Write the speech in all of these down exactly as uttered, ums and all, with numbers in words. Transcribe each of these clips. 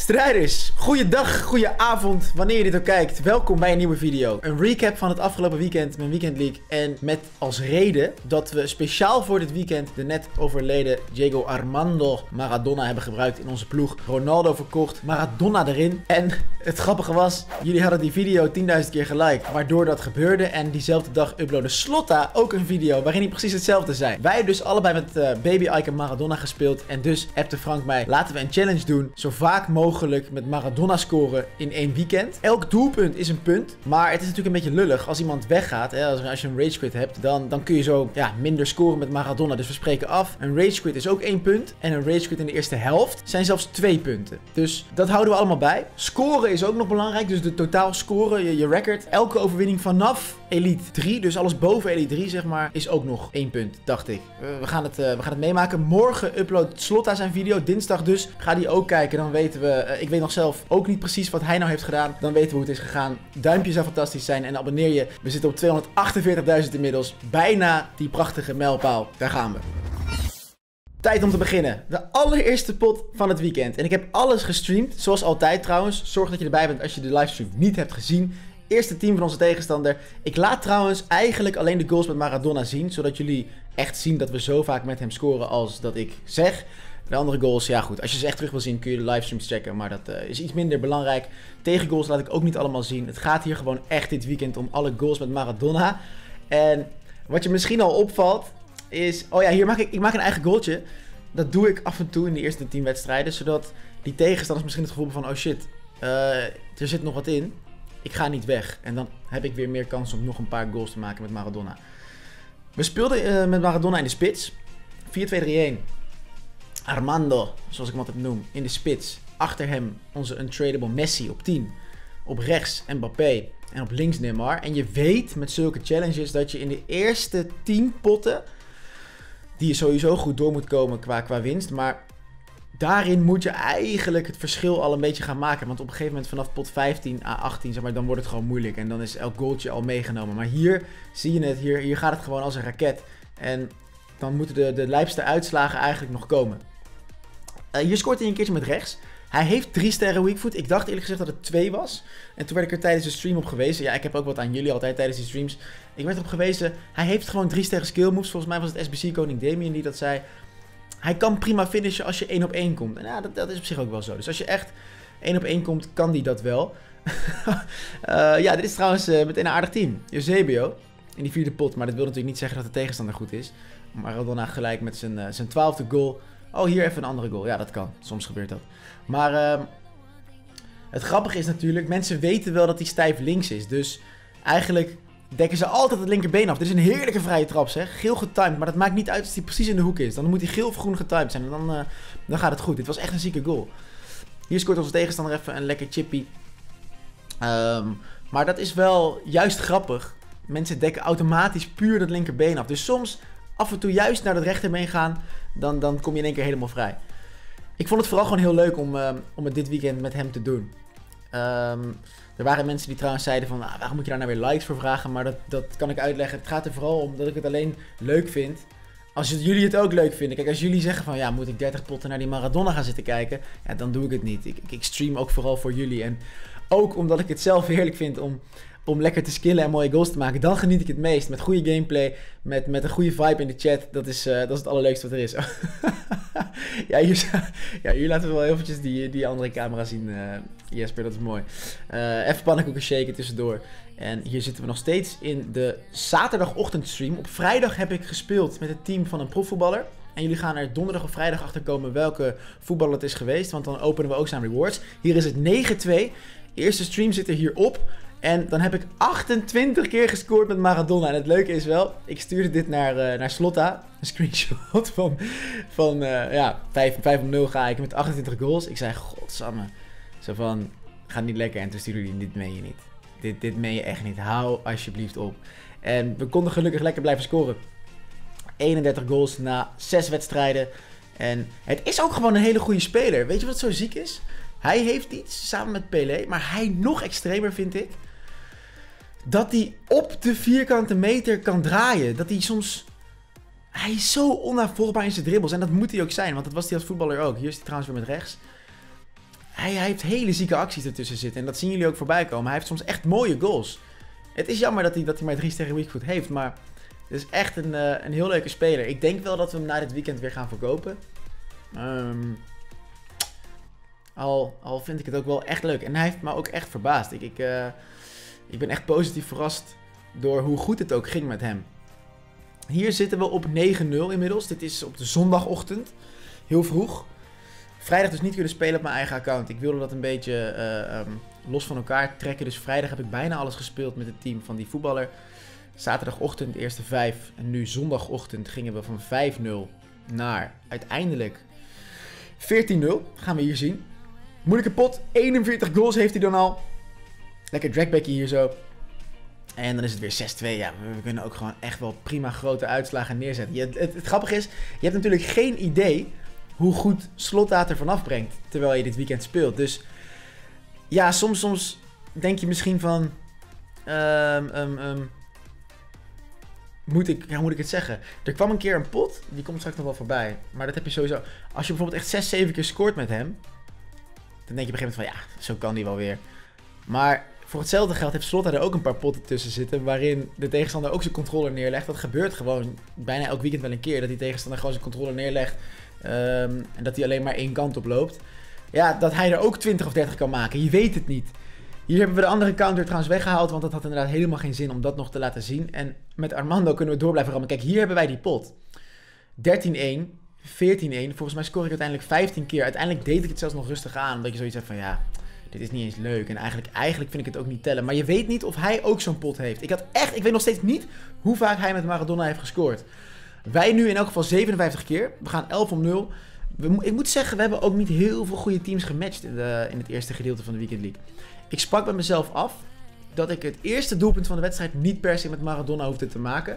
Strijders, goeiedag, goedenavond, wanneer je dit ook kijkt. Welkom bij een nieuwe video. Een recap van het afgelopen weekend, mijn Weekend League. En met als reden dat we speciaal voor dit weekend de net overleden Diego Armando Maradona hebben gebruikt in onze ploeg. Ronaldo verkocht, Maradona erin. En het grappige was, jullie hadden die video tienduizend keer geliked. Waardoor dat gebeurde en diezelfde dag uploadde Slotta ook een video waarin hij precies hetzelfde zei. Wij hebben dus allebei met uh, Baby Icon Maradona gespeeld. En dus appte Frank mij, laten we een challenge doen. Zo vaak mogelijk met Maradona scoren in één weekend. Elk doelpunt is een punt. Maar het is natuurlijk een beetje lullig als iemand weggaat. Hè, als, als je een rage quit hebt, dan, dan kun je zo ja, minder scoren met Maradona. Dus we spreken af. Een rage quit is ook één punt. En een rage quit in de eerste helft zijn zelfs twee punten. Dus dat houden we allemaal bij. Scoren is ook nog belangrijk. Dus de totaal scoren, je, je record. Elke overwinning vanaf Elite drie, dus alles boven Elite drie zeg maar, is ook nog één punt, dacht ik. Uh, we, gaan het, uh, we gaan het meemaken. Morgen uploadt Slotta zijn video, dinsdag dus. Ga die ook kijken, dan weten we... Uh, ik weet nog zelf ook niet precies wat hij nou heeft gedaan. Dan weten we hoe het is gegaan. Duimpje zou fantastisch zijn en abonneer je. We zitten op tweehonderdachtenveertigduizend inmiddels. Bijna die prachtige mijlpaal. Daar gaan we. Tijd om te beginnen. De allereerste pot van het weekend. En ik heb alles gestreamd, zoals altijd trouwens. Zorg dat je erbij bent als je de livestream niet hebt gezien. Eerste team van onze tegenstander. Ik laat trouwens eigenlijk alleen de goals met Maradona zien. Zodat jullie echt zien dat we zo vaak met hem scoren als dat ik zeg. De andere goals, ja goed. Als je ze echt terug wil zien kun je de livestreams checken. Maar dat uh, is iets minder belangrijk. Tegengoals laat ik ook niet allemaal zien. Het gaat hier gewoon echt dit weekend om alle goals met Maradona. En wat je misschien al opvalt is... Oh ja, hier maak ik, ik maak een eigen goaltje. Dat doe ik af en toe in de eerste tien wedstrijden. Zodat die tegenstanders misschien het gevoel hebben van... Oh shit, uh, er zit nog wat in. Ik ga niet weg. En dan heb ik weer meer kans om nog een paar goals te maken met Maradona. We speelden uh, met Maradona in de spits. vier twee drie een. Armando, zoals ik hem altijd noem, in de spits. Achter hem onze untradable Messi op tien. Op rechts Mbappé. En op links Neymar. En je weet met zulke challenges dat je in de eerste tien potten... die je sowieso goed door moet komen qua, qua winst. Maar... daarin moet je eigenlijk het verschil al een beetje gaan maken. Want op een gegeven moment vanaf pot vijftien à achttien, zeg maar, dan wordt het gewoon moeilijk. En dan is elk goaltje al meegenomen. Maar hier zie je het, hier, hier gaat het gewoon als een raket. En dan moeten de, de lijpste uitslagen eigenlijk nog komen. Uh, hier scoort hij een keertje met rechts. Hij heeft drie sterren weakfoot. Ik dacht eerlijk gezegd dat het twee was. En toen werd ik er tijdens de stream op gewezen. Ja, ik heb ook wat aan jullie altijd tijdens die streams. Ik werd erop gewezen, hij heeft gewoon drie sterren skill moves. Volgens mij was het S B C koning Damien die dat zei. Hij kan prima finishen als je één op één komt. En ja, dat, dat is op zich ook wel zo. Dus als je echt één op één komt, kan die dat wel. uh, ja, dit is trouwens uh, meteen een aardig team. Eusebio in die vierde pot. Maar dat wil natuurlijk niet zeggen dat de tegenstander goed is. Maradona gelijk met zijn, uh, zijn twaalfde goal. Oh, hier even een andere goal. Ja, dat kan. Soms gebeurt dat. Maar uh, het grappige is natuurlijk, mensen weten wel dat hij stijf links is. Dus eigenlijk... dekken ze altijd het linkerbeen af. Dit is een heerlijke vrije trap, zeg. Geel getimed, maar dat maakt niet uit als hij precies in de hoek is. Dan moet hij geel of groen getimed zijn en dan, uh, dan gaat het goed. Dit was echt een zieke goal. Hier scoort onze tegenstander even een lekker chippy. Um, maar dat is wel juist grappig. Mensen dekken automatisch puur dat linkerbeen af. Dus soms af en toe juist naar dat rechterbeen gaan, dan, dan kom je in één keer helemaal vrij. Ik vond het vooral gewoon heel leuk om, uh, om het dit weekend met hem te doen. Um, er waren mensen die trouwens zeiden van, ah, waarom moet je daar nou weer likes voor vragen? Maar dat, dat kan ik uitleggen. Het gaat er vooral om dat ik het alleen leuk vind. Als jullie het ook leuk vinden. Kijk, als jullie zeggen van, ja, moet ik dertig potten naar die Maradona gaan zitten kijken? Ja, dan doe ik het niet. Ik, ik stream ook vooral voor jullie. En ook omdat ik het zelf heerlijk vind om, om lekker te skillen en mooie goals te maken. Dan geniet ik het meest. Met goede gameplay, met, met een goede vibe in de chat. Dat is, uh, dat is het allerleukste wat er is. ja, hier, ja, hier laten we wel eventjes die, die andere camera zien, uh, Jesper, dat is mooi. Uh, even pannenkoeken shaken tussendoor. En hier zitten we nog steeds in de zaterdagochtendstream. Op vrijdag heb ik gespeeld met het team van een profvoetballer. En jullie gaan er donderdag of vrijdag achter komen welke voetballer het is geweest. Want dan openen we ook zijn rewards. Hier is het negen twee. Eerste stream zit er hierop. En dan heb ik achtentwintig keer gescoord met Maradona. En het leuke is wel, ik stuurde dit naar, uh, naar Slotta. Een screenshot van, van uh, ja, vijf op nul ga ik met achtentwintig goals. Ik zei, godsamme. Zo van, gaat niet lekker. En toen stuurde hij, dit meen je niet. Dit, dit meen je echt niet. Hou alsjeblieft op. En we konden gelukkig lekker blijven scoren. eenendertig goals na zes wedstrijden. En het is ook gewoon een hele goede speler. Weet je wat zo ziek is? Hij heeft iets samen met Pelé, maar hij nog extremer vind ik. Dat hij op de vierkante meter kan draaien. Dat hij soms... Hij is zo onnavolgbaar in zijn dribbles. En dat moet hij ook zijn, want dat was hij als voetballer ook. Hier is hij trouwens weer met rechts. hij, hij heeft hele zieke acties ertussen zitten. En dat zien jullie ook voorbij komen. Hij heeft soms echt mooie goals. Het is jammer dat hij, dat hij maar drie sterren weakfoot heeft. Maar het is echt een, uh, een heel leuke speler. Ik denk wel dat we hem na dit weekend weer gaan verkopen. Um, al, al vind ik het ook wel echt leuk. En hij heeft me ook echt verbaasd. Ik, ik, uh, ik ben echt positief verrast door hoe goed het ook ging met hem. Hier zitten we op negen nul inmiddels. Dit is op de zondagochtend. Heel vroeg. Vrijdag dus niet kunnen spelen op mijn eigen account. Ik wilde dat een beetje uh, um, los van elkaar trekken. Dus vrijdag heb ik bijna alles gespeeld met het team van die voetballer. Zaterdagochtend eerste vijf. En nu zondagochtend gingen we van vijf nul naar uiteindelijk veertien nul. Gaan we hier zien. Moeilijke pot. eenenveertig goals heeft hij dan al. Lekker dragbackje hier zo. En dan is het weer zes twee. Ja, we kunnen ook gewoon echt wel prima grote uitslagen neerzetten. Je, het, het, het grappige is, je hebt natuurlijk geen idee hoe goed Slotdaad er vanaf brengt terwijl je dit weekend speelt. Dus ja, soms, soms denk je misschien van... Um, um, um, moet, ik, ja, hoe moet ik het zeggen? Er kwam een keer een pot, die komt straks nog wel voorbij. Maar dat heb je sowieso... Als je bijvoorbeeld echt zes, zeven keer scoort met hem... Dan denk je op een gegeven moment van, ja, zo kan die wel weer. Maar voor hetzelfde geld heeft Slotdaad er ook een paar potten tussen zitten... waarin de tegenstander ook zijn controller neerlegt. Dat gebeurt gewoon bijna elk weekend wel een keer... dat die tegenstander gewoon zijn controller neerlegt... Um, en dat hij alleen maar één kant op loopt. Ja, dat hij er ook twintig of dertig kan maken. Je weet het niet. Hier hebben we de andere counter trouwens weggehaald. Want dat had inderdaad helemaal geen zin om dat nog te laten zien. En met Armando kunnen we door blijven rammen. Kijk, hier hebben wij die pot. dertien één. veertien één. Volgens mij scoor ik uiteindelijk vijftien keer. Uiteindelijk deed ik het zelfs nog rustig aan. Omdat je zoiets hebt van ja, dit is niet eens leuk. En eigenlijk, eigenlijk vind ik het ook niet tellen. Maar je weet niet of hij ook zo'n pot heeft. Ik had echt, ik weet nog steeds niet hoe vaak hij met Maradona heeft gescoord. Wij nu in elk geval zevenenvijftig keer. We gaan elf om nul. We, ik moet zeggen, we hebben ook niet heel veel goede teams gematcht in, de, in het eerste gedeelte van de Weekend League. Ik sprak bij mezelf af dat ik het eerste doelpunt van de wedstrijd niet per se met Maradona hoefde te maken.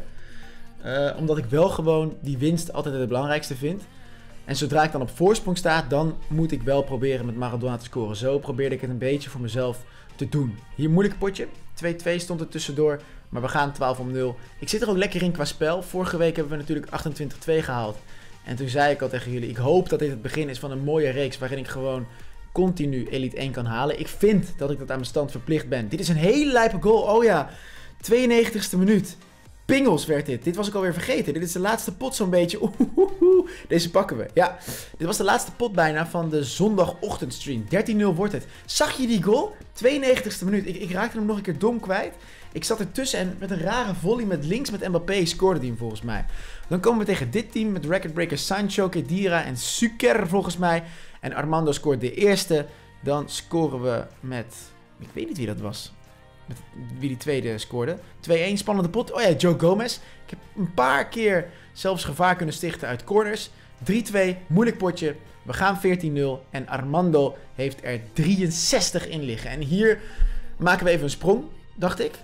Uh, omdat ik wel gewoon die winst altijd het belangrijkste vind. En zodra ik dan op voorsprong sta, dan moet ik wel proberen met Maradona te scoren. Zo probeerde ik het een beetje voor mezelf te doen. Hier een moeilijk potje. twee twee stond er tussendoor. Maar we gaan twaalf om nul. Ik zit er ook lekker in qua spel. Vorige week hebben we natuurlijk achtentwintig twee gehaald. En toen zei ik al tegen jullie, ik hoop dat dit het begin is van een mooie reeks waarin ik gewoon continu Elite één kan halen. Ik vind dat ik dat aan mijn stand verplicht ben. Dit is een hele lijpe goal. Oh ja, tweeënnegentigste minuut. Pingels werd dit. Dit was ik alweer vergeten. Dit is de laatste pot zo'n beetje. Oeh, deze pakken we. Ja, dit was de laatste pot bijna van de zondagochtendstream. dertien nul wordt het. Zag je die goal? tweeënnegentigste minuut. Ik, ik raakte hem nog een keer dom kwijt. Ik zat ertussen en met een rare volley met links met Mbappé scoorde hij hem volgens mij. Dan komen we tegen dit team met recordbreakers Sancho, Khedira en Suker volgens mij. En Armando scoort de eerste. Dan scoren we met... Ik weet niet wie dat was. Met wie die tweede scoorde. twee één, spannende pot. Oh ja, Joe Gomez. Ik heb een paar keer zelfs gevaar kunnen stichten uit corners. drie twee, moeilijk potje. We gaan veertien nul. En Armando heeft er drieënzestig in liggen. En hier maken we even een sprong, dacht ik.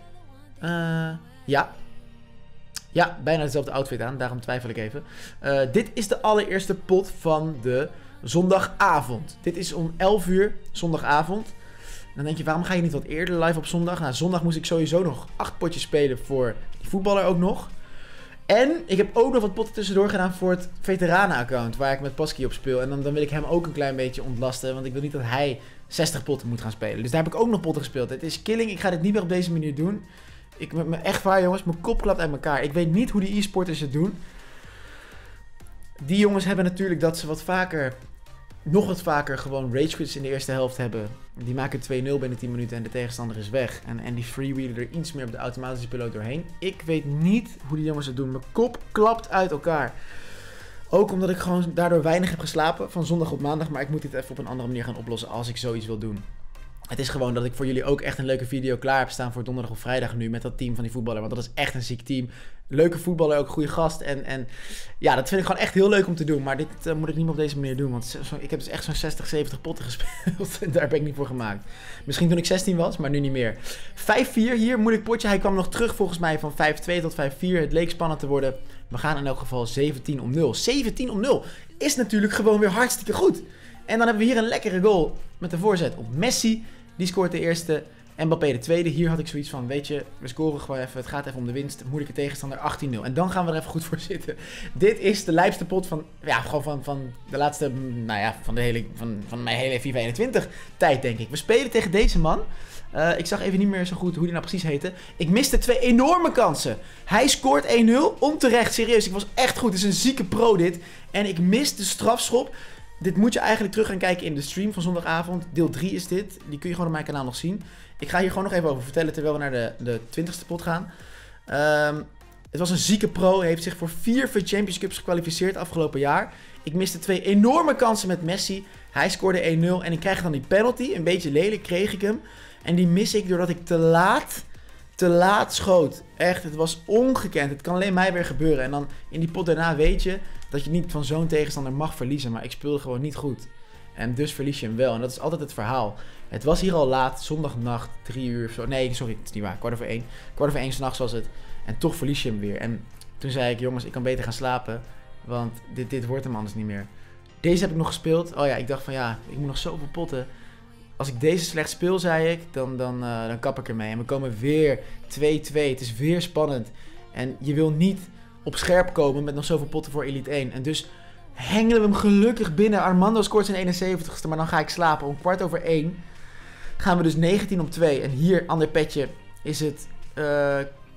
Uh, ja. Ja, bijna dezelfde outfit aan. Daarom twijfel ik even. Uh, dit is de allereerste pot van de zondagavond. Dit is om elf uur zondagavond. Dan denk je, waarom ga je niet wat eerder live op zondag? Nou, zondag moest ik sowieso nog acht potjes spelen voor die voetballer ook nog. En ik heb ook nog wat potten tussendoor gedaan voor het veteranen-account, waar ik met Pasky op speel. En dan, dan wil ik hem ook een klein beetje ontlasten, want ik wil niet dat hij zestig potten moet gaan spelen. Dus daar heb ik ook nog potten gespeeld. Het is killing, ik ga dit niet meer op deze manier doen. Ik met me echt waar, jongens, mijn kop klapt uit elkaar. Ik weet niet hoe die e-sporters het doen. Die jongens hebben natuurlijk dat ze wat vaker... nog wat vaker gewoon rage quits in de eerste helft hebben. Die maken twee nul binnen tien minuten en de tegenstander is weg. En, en die freewheelen er iets meer op de automatische piloot doorheen. Ik weet niet hoe die jongens het doen. Mijn kop klapt uit elkaar. Ook omdat ik gewoon daardoor weinig heb geslapen van zondag op maandag. Maar ik moet dit even op een andere manier gaan oplossen als ik zoiets wil doen. Het is gewoon dat ik voor jullie ook echt een leuke video klaar heb staan voor donderdag of vrijdag nu met dat team van die voetballer. Want dat is echt een ziek team. Leuke voetballer, ook goede gast. En, en ja, dat vind ik gewoon echt heel leuk om te doen. Maar dit uh, moet ik niet meer op deze manier doen. Want zo, ik heb dus echt zo'n zestig, zeventig potten gespeeld. En daar ben ik niet voor gemaakt. Misschien toen ik zestien was, maar nu niet meer. vijf vier hier, moeilijk potje. Hij kwam nog terug volgens mij van vijf twee tot vijf vier. Het leek spannend te worden. We gaan in elk geval zeventien om nul. zeventien om nul is natuurlijk gewoon weer hartstikke goed. En dan hebben we hier een lekkere goal met de voorzet op Messi. Die scoort de eerste. Mbappé de tweede. Hier had ik zoiets van, weet je, we scoren gewoon even. Het gaat even om de winst. Moeilijke tegenstander achttien nul. En dan gaan we er even goed voor zitten. Dit is de lijpste pot van, ja, gewoon van, van de laatste, nou ja, van, de hele, van, van mijn hele FIFA eenentwintig tijd, denk ik. We spelen tegen deze man. Uh, ik zag even niet meer zo goed hoe die nou precies heette. Ik miste twee enorme kansen. Hij scoort één nul. Onterecht, serieus. Ik was echt goed. Het is een zieke pro dit. En ik mis de strafschop. Dit moet je eigenlijk terug gaan kijken in de stream van zondagavond. Deel drie is dit. Die kun je gewoon op mijn kanaal nog zien. Ik ga hier gewoon nog even over vertellen terwijl we naar de, de twintigste pot gaan. Um, het was een zieke pro. Hij heeft zich voor vier Champions Cups gekwalificeerd afgelopen jaar. Ik miste twee enorme kansen met Messi. Hij scoorde één nul. En ik krijg dan die penalty. Een beetje lelijk kreeg ik hem. En die mis ik doordat ik te laat, te laat schoot. Echt, het was ongekend. Het kan alleen mij weer gebeuren. En dan in die pot daarna weet je dat je niet van zo'n tegenstander mag verliezen. Maar ik speelde gewoon niet goed. En dus verlies je hem wel. En dat is altijd het verhaal. Het was hier al laat, zondagnacht, drie uur of zo. Nee, sorry, het is niet waar. Kwart over één. Kwart over één 's nachts was het. En toch verlies je hem weer. En toen zei ik, jongens, ik kan beter gaan slapen. Want dit, dit wordt hem anders niet meer. Deze heb ik nog gespeeld. Oh ja, ik dacht van ja, ik moet nog zoveel potten. Als ik deze slecht speel, zei ik, dan, dan, uh, dan kap ik ermee. En we komen weer twee twee. Het is weer spannend. En je wil niet op scherp komen met nog zoveel potten voor Elite één. En dus hengelen we hem gelukkig binnen. Armando scoort zijn eenenzeventigste, maar dan ga ik slapen. Om kwart over één gaan we dus negentien om twee. En hier, ander petje, is het uh,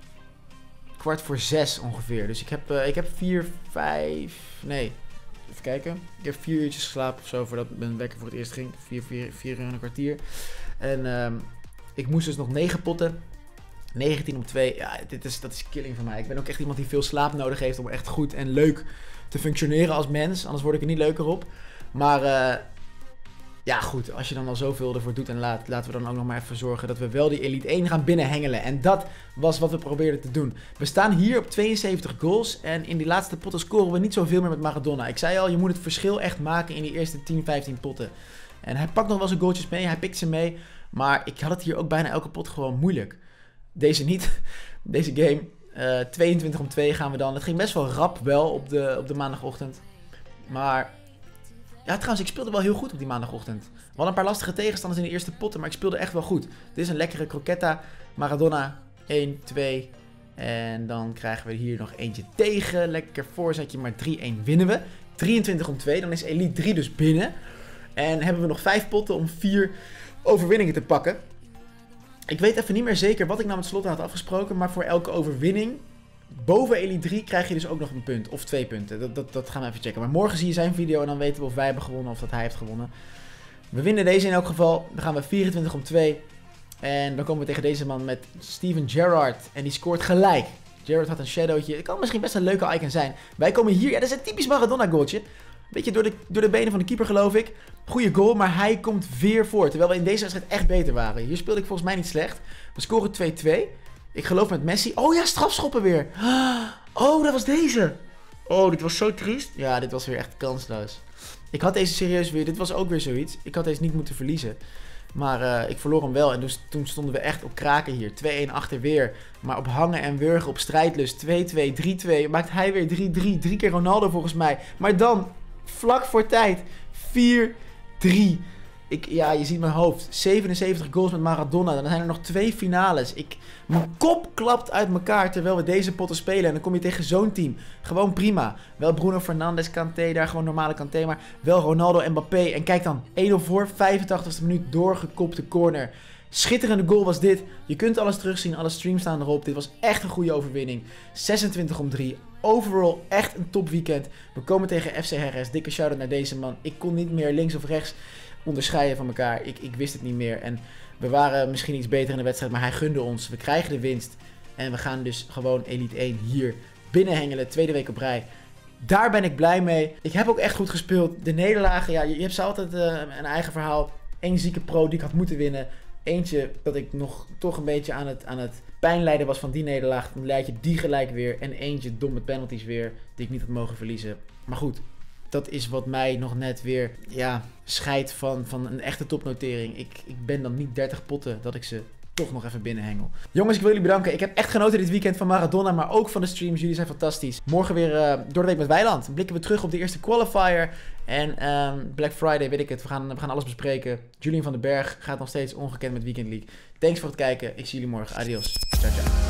kwart voor zes ongeveer. Dus ik heb, uh, ik heb vier, vijf... Nee, even kijken. Ik heb vier uurtjes geslapen of zo voordat mijn wekker voor het eerst ging. Vier, vier, vier uur en een kwartier. En um, ik moest dus nog negen potten. negentien om twee. Ja, dit is, dat is killing van mij. Ik ben ook echt iemand die veel slaap nodig heeft om echt goed en leuk te functioneren als mens. Anders word ik er niet leuker op. Maar uh, ja, goed. Als je dan al zoveel ervoor doet en laat, laten we dan ook nog maar even zorgen dat we wel die Elite één gaan binnenhengelen. En dat was wat we probeerden te doen. We staan hier op tweeënzeventig goals. En in die laatste potten scoren we niet zoveel meer met Maradona. Ik zei al, je moet het verschil echt maken in die eerste tien, vijftien potten. En hij pakt nog wel zijn goaltjes mee. Hij pikt ze mee. Maar ik had het hier ook bijna elke pot gewoon moeilijk. Deze niet. Deze game. Uh, tweeëntwintig om twee gaan we dan. Het ging best wel rap wel op de, op de maandagochtend. Maar ja, trouwens, ik speelde wel heel goed op die maandagochtend. We hadden een paar lastige tegenstanders in de eerste potten, maar ik speelde echt wel goed. Dit is een lekkere croquetta. Maradona, één, twee. En dan krijgen we hier nog eentje tegen. Lekker voorzetje, maar drie één winnen we. drieëntwintig om twee, dan is Elite drie dus binnen. En hebben we nog vijf potten om vier overwinningen te pakken. Ik weet even niet meer zeker wat ik nou met Slot had afgesproken, maar voor elke overwinning boven Elite drie krijg je dus ook nog een punt. Of twee punten. Dat, dat, dat gaan we even checken. Maar morgen zie je zijn video en dan weten we of wij hebben gewonnen of dat hij heeft gewonnen. We winnen deze in elk geval. Dan gaan we vierentwintig om twee. En dan komen we tegen deze man met Steven Gerrard. En die scoort gelijk. Gerrard had een shadowtje. Het kan misschien best een leuke icon zijn. Wij komen hier. Ja, dat is een typisch Maradona goaltje. Beetje door de, door de benen van de keeper, geloof ik. Goeie goal, maar hij komt weer voor. Terwijl we in deze wedstrijd echt beter waren. Hier speelde ik volgens mij niet slecht. We scoren twee twee. Ik geloof met Messi. Oh ja, strafschoppen weer. Oh, dat was deze. Oh, dit was zo triest. Ja, dit was weer echt kansloos. Ik had deze serieus weer. Dit was ook weer zoiets. Ik had deze niet moeten verliezen. Maar uh, ik verloor hem wel. En dus toen stonden we echt op kraken hier. twee één achter weer. Maar op hangen en wurgen, op strijdlust. twee twee, drie twee. Maakt hij weer drie drie. Drie keer Ronaldo volgens mij. Maar dan, vlak voor tijd, vier drie. Ik, ja, je ziet mijn hoofd. zevenenzeventig goals met Maradona. Dan zijn er nog twee finales. Ik, mijn kop klapt uit elkaar terwijl we deze potten spelen. En dan kom je tegen zo'n team. Gewoon prima. Wel Bruno Fernandes, Kanté, daar gewoon normale Kanté. Maar wel Ronaldo en Mbappé. En kijk dan, één nul voor, vijfentachtigste minuut, doorgekopte corner. Schitterende goal was dit. Je kunt alles terugzien, alle streams staan erop. Dit was echt een goede overwinning. zesentwintig om drie. Overall echt een top weekend. We komen tegen F C Herres. Dikke shout-out naar deze man. Ik kon niet meer links of rechts onderscheiden van elkaar. Ik, ik wist het niet meer. En we waren misschien iets beter in de wedstrijd, maar hij gunde ons. We krijgen de winst. En we gaan dus gewoon Elite één hier binnenhengelen. Tweede week op rij. Daar ben ik blij mee. Ik heb ook echt goed gespeeld. De nederlagen, ja, je, je hebt ze altijd uh, een eigen verhaal. Eén zieke pro die ik had moeten winnen. Eentje dat ik nog toch een beetje aan het, aan het pijnlijden was van die nederlaag. Dan leid je die gelijk weer. En eentje domme penalties weer die ik niet had mogen verliezen. Maar goed, dat is wat mij nog net weer, ja, scheidt van, van een echte topnotering. Ik, ik ben dan niet dertig potten dat ik ze toch nog even binnenhengel. Jongens, ik wil jullie bedanken. Ik heb echt genoten dit weekend van Maradona, maar ook van de streams. Jullie zijn fantastisch. Morgen weer uh, door de week met Weiland. Dan blikken we terug op de eerste qualifier. En um, Black Friday, weet ik het. We gaan, we gaan alles bespreken. Julian van den Berg gaat nog steeds ongekend met Weekend League. Thanks voor het kijken. Ik zie jullie morgen. Adios. Ciao, ciao.